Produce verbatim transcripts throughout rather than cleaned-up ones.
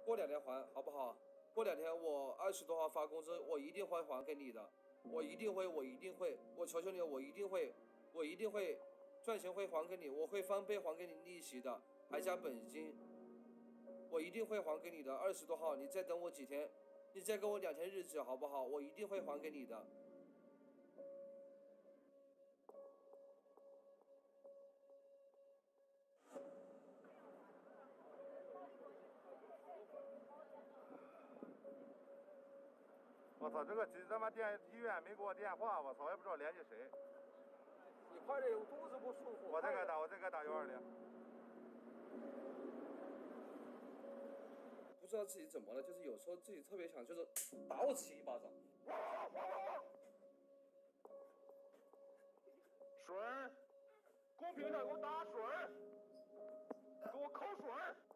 过两天还好不好？过两天我二十多号发工资，我一定会还给你的，我一定会，我一定会，我求求你，我一定会，我一定会赚钱会还给你，我会翻倍还给你利息的，还加本金，我一定会还给你的。二十多号，你再等我几天，你再给我两天日子好不好？我一定会还给你的。 我操，这个这他妈电医院没给我电话，我操，我也不知道联系谁。 你快点，我肚子不舒服。 我再给他打，我再给他打幺二零。 不知道自己怎么了，就是有时候自己特别想，就是打我自己一巴掌。 水，公屏上给我打水，给我扣水。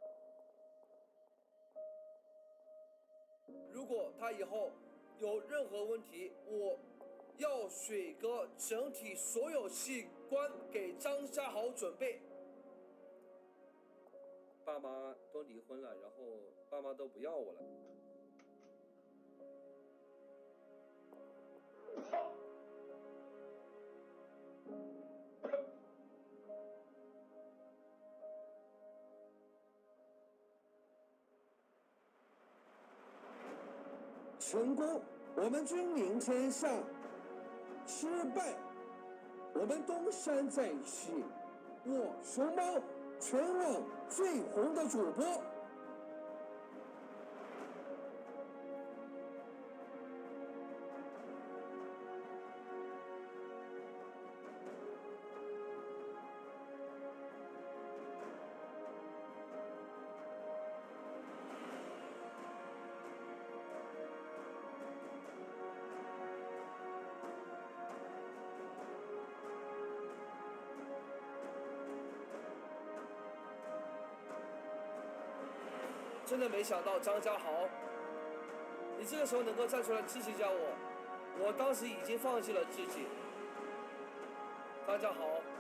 如果他以后有任何问题，我要水哥整体所有器官给张家豪准备。爸妈都离婚了，然后爸妈都不要我了。成功，我们君临天下；失败，我们东山再起。我熊猫，全网最红的主播。真的没想到张家豪，你这个时候能够站出来支持一下我，我当时已经放弃了自己。张家豪，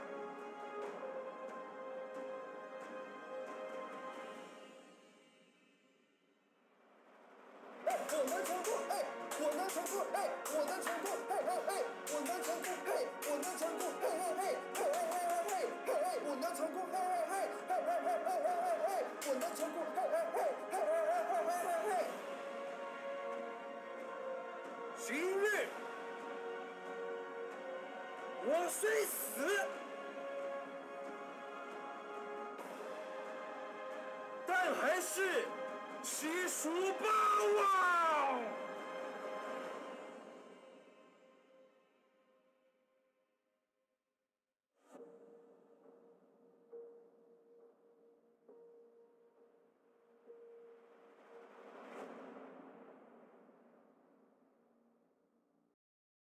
哎，我能成功，哎，我能成功，哎，我能成功，嘿嘿嘿，我能成功，嘿，我能成功，嘿嘿嘿，嘿嘿嘿嘿嘿嘿嘿，我能成功，嘿嘿嘿，嘿嘿嘿嘿嘿嘿嘿，我能成功，嘿嘿嘿，嘿嘿嘿嘿嘿嘿嘿。今日我虽死，但还是七叔霸王。